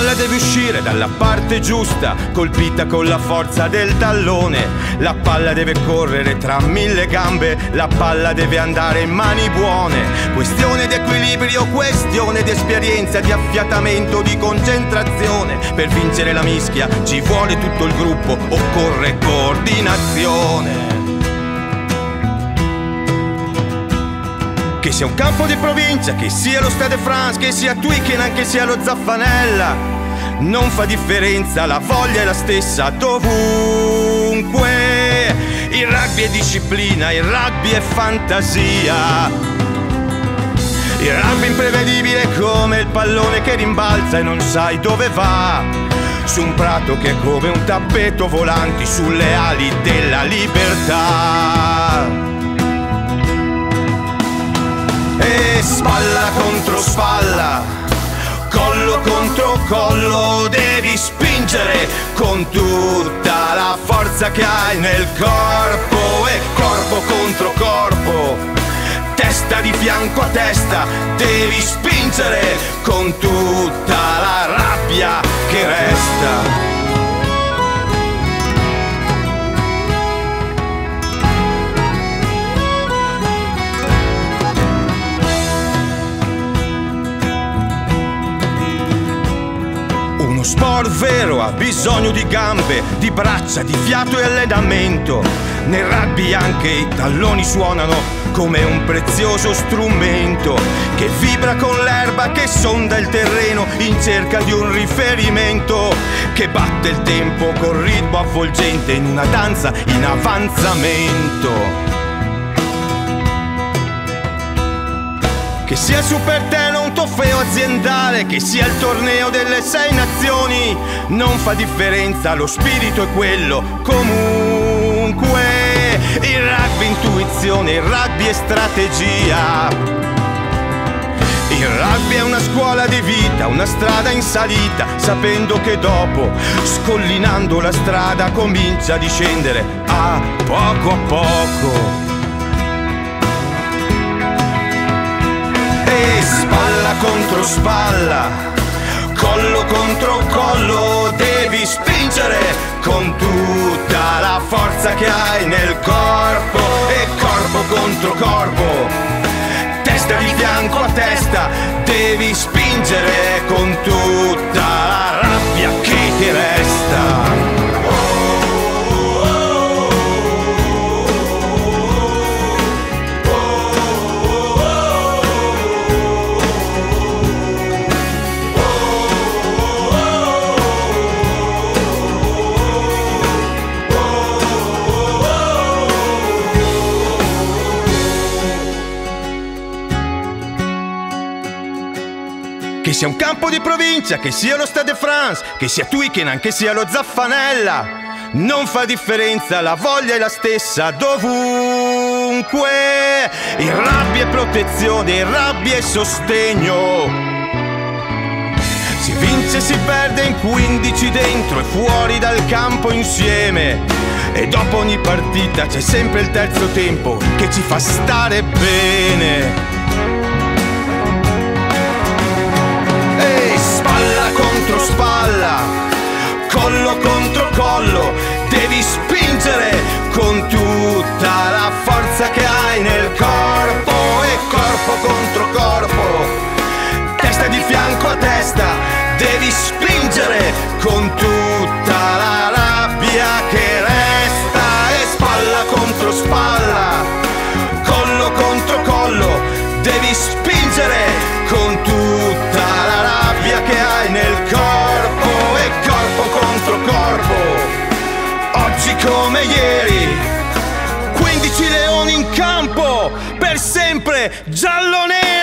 palla deve uscire dalla parte giusta, colpita con la forza del tallone. La palla deve correre tra 1000 gambe, la palla deve andare in mani buone. Questione di equilibrio, questione di esperienza, di affiatamento, di concentrazione. Per vincere la mischia ci vuole tutto il gruppo, occorre coordinazione. Che sia un campo di provincia, che sia lo Stade de France, che sia Twickenham, che sia lo Zaffanella, non fa differenza, la voglia è la stessa dovunque. Il rugby è disciplina, il rugby è fantasia. Il rugby è imprevedibile come il pallone che rimbalza e non sai dove va, su un prato che è come un tappeto volanti sulle ali della libertà. E spalla contro spalla, collo contro collo, devi spingere con tutta la forza che hai nel corpo. E corpo contro corpo, testa di fianco a testa, devi spingere con tutta la rabbia che resta. Uno sport vero ha bisogno di gambe, di braccia, di fiato e allenamento. Nel rugby anche i talloni suonano come un prezioso strumento che vibra con l'erba, che sonda il terreno in cerca di un riferimento, che batte il tempo col ritmo avvolgente in una danza in avanzamento. Che sia il Super Ten o un trofeo aziendale, che sia il torneo delle 6 nazioni, non fa differenza, lo spirito è quello comunque. Il rugby è intuizione, il rugby è strategia. Il rugby è una scuola di vita, una strada in salita, sapendo che dopo, scollinando la strada, comincia a discendere a poco. E spalla contro spalla, collo contro collo, devi spingere con tutta la forza che hai nel corpo. E corpo contro corpo, testa di fianco a testa, devi spingere con tutta la rabbia che ti resta. Che sia un campo di provincia, che sia lo Stade de France, che sia Twickenham, che sia lo Zaffanella, non fa differenza, la voglia è la stessa dovunque. Il rugby è protezione, il rugby è sostegno. Si vince e si perde in 15 dentro e fuori dal campo insieme. E dopo ogni partita c'è sempre il terzo tempo che ci fa stare bene. Spalla contro spalla, collo contro collo, devi spingere con tutta la forza che hai nel corpo. E corpo contro corpo, testa di fianco a testa, devi spingere con tutta la rabbia che resta. E spalla contro spalla, collo contro collo, devi spingere con tutta la rabbia che hai nel corpo. E corpo contro corpo, oggi come ieri, 15 leoni in campo, per sempre giallo-neri.